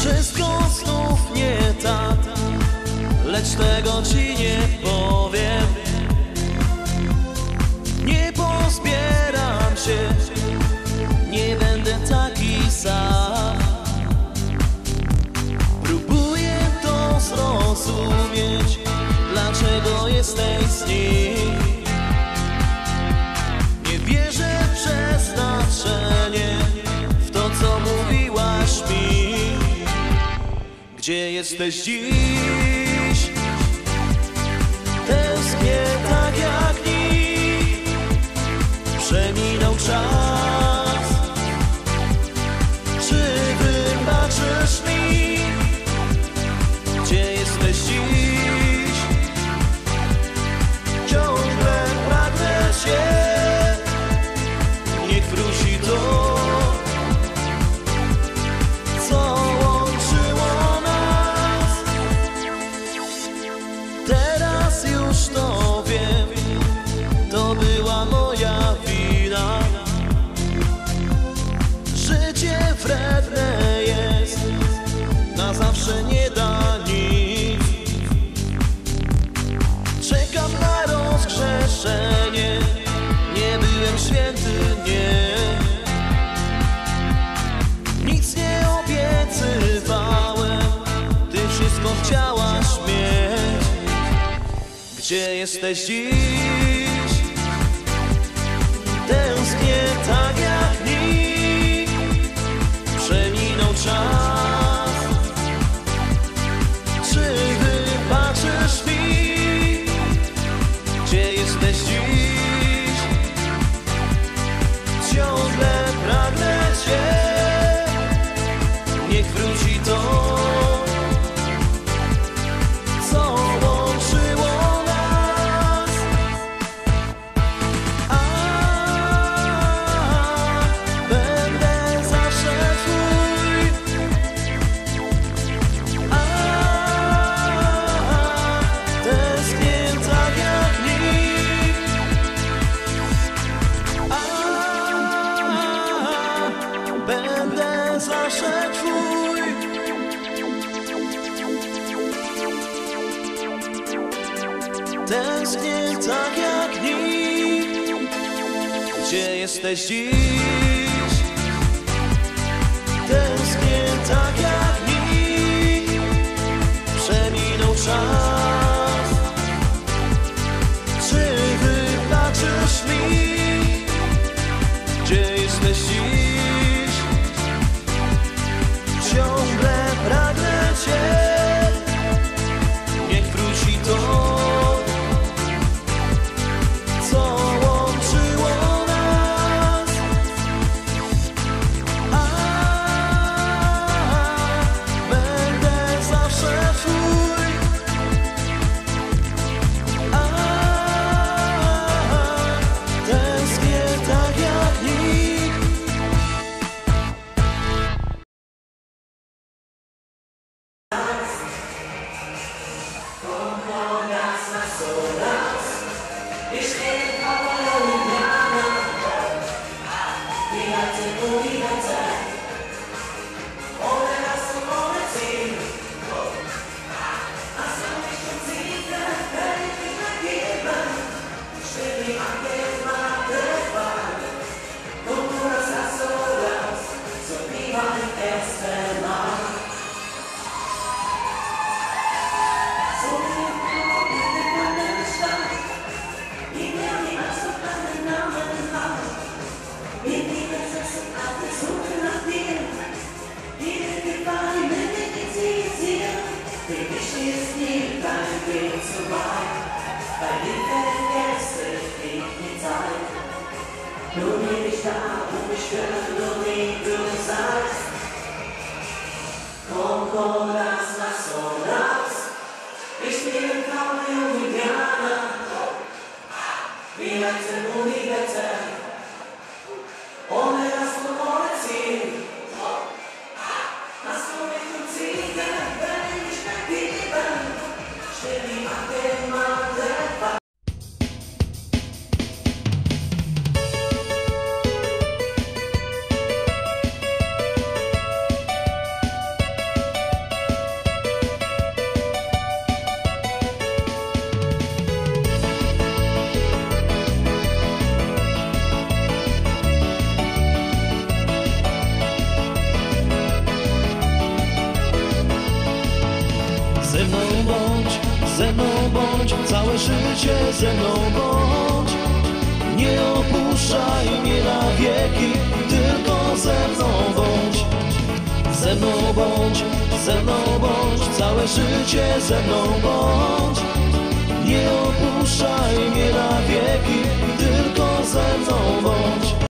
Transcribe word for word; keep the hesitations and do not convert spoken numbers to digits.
Wszystko znów nie tak, lecz tego ci nie powiem. Nie pozbieram się, nie będę taki sam. Próbuję to zrozumieć, dlaczego jesteś z nim. Nie wierzę w przeznaczenie, w to co mówiłaś mi. Gdzie jesteś dziś? Tęsknię tak jak nikt. Przeminął czas. Czy wybaczysz mi? Gdzie jesteś dziś? Ciągle pragnę cię. Niech wróci to, co łączyło nas. Teraz już to wiem, to była moja wina. Życie wredne jest, na zawsze nie da nic. Czekam na rozgrzeszenie, nie byłem święty, nie. Nic nie obiecywałem, ty wszystko chciałaś mieć. Gdzie jesteś dziś? Tęsknię tak jak nikt. Przeminął czas. Czy wybaczysz mi? Gdzie jesteś dziś? Ciągle pragnę cię. Niech wróci to, co łączyło nas. A będę zawsze twój. A tęsknię tak jak nikt. A będę zawsze twój. Tęsknię tak jak nikt. Gdzie jesteś dziś? Tęsknię tak jak nikt. Przeminął czas. Czy wybaczysz mi? Gdzie jesteś dziś? Ciągle pragnę cię. Niech wróci to, co łączyło nas. A będę zawsze twój. A tęsknię tak jak nikt. Ze mną bądź, ze mną bądź, całe życie ze mną bądź. Nie opuszczaj mnie na wieki, tylko ze mną bądź. Ze mną bądź, ze mną bądź, całe życie ze mną bądź. Nie opuszczaj mnie na wieki, tylko ze mną bądź.